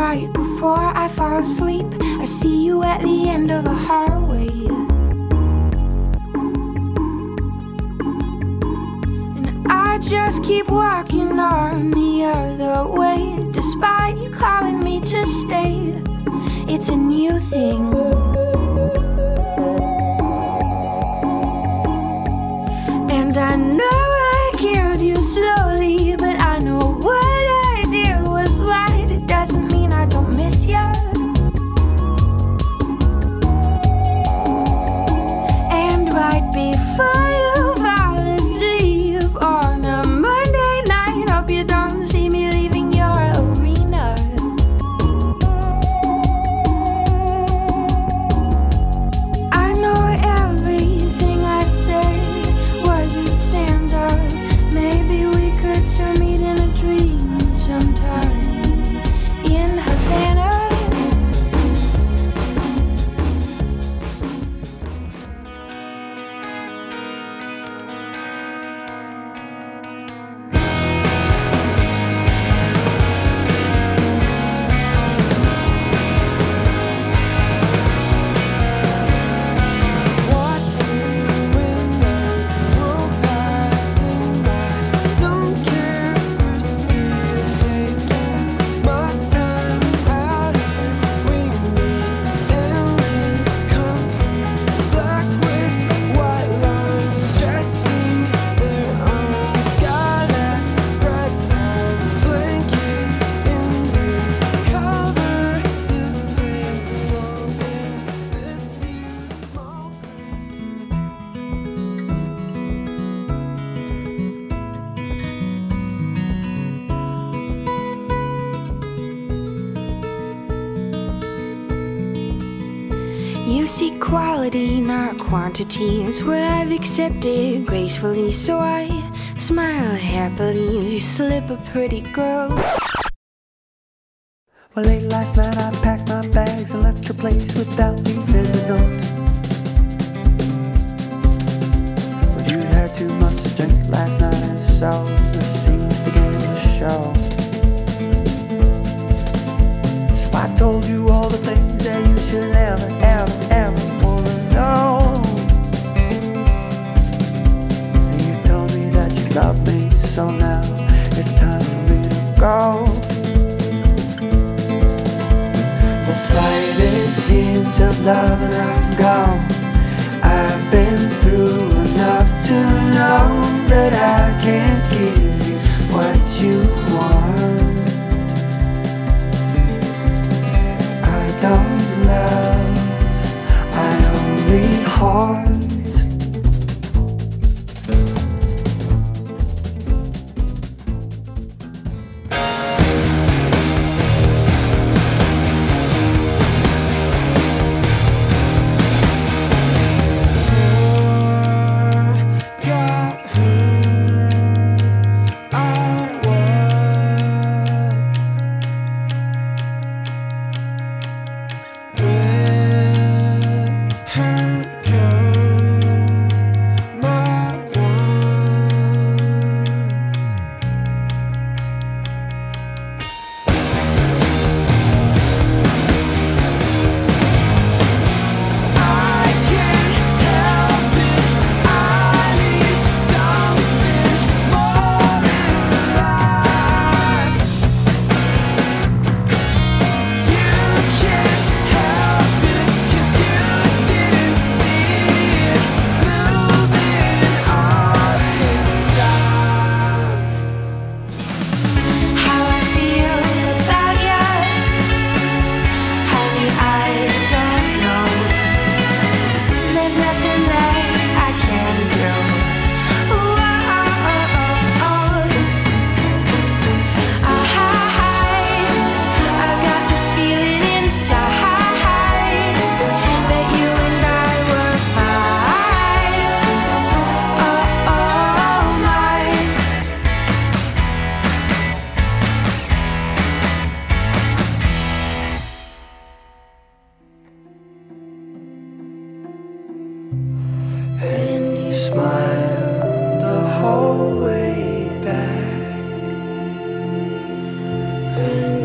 right before I fall asleep, I see you at the end of a hallway. And I just keep walking on the other way, despite you calling me to stay. It's a new thing. And I know I killed you slowly, but I know what I did was right. It doesn't mean I don't miss you. And right before you fall asleep on a Monday night, hope you don't see me leaving your arena. I know everything I said wasn't standard. Maybe we could still meet in a dream sometime in Havana. Watch through windows, world passing by. Don't care for speed, taking my time out here. We meet endless concrete, black with white lines stretching their arms. Sky that spreads out, blankets in blue cover the place along this view. Small. You seek quality, not quantity. It's what I've accepted gracefully, so I smile happily as you slip a pretty girl. Well, late last night I packed my bags and left your place without leaving a note. Well, you'd had too much to drink last night, and so the scenes began to show. So I told you all the things that you should never, ever, ever wanna know. And you told me that you love me, so now it's time for me to go. The slightest hint of love and I'm gone. I've been through enough to know that I can't give you what you want. I don't love, I only heart. Got who I was with her go my wants. I can't help it. I need something more in life. You can't help it 'cause you didn't see it moving all this time. How I feel about you, honey, I don't know. There's nothing that I can do. I've got this feeling inside that you and I were fine. My. And you smiled the whole way back. And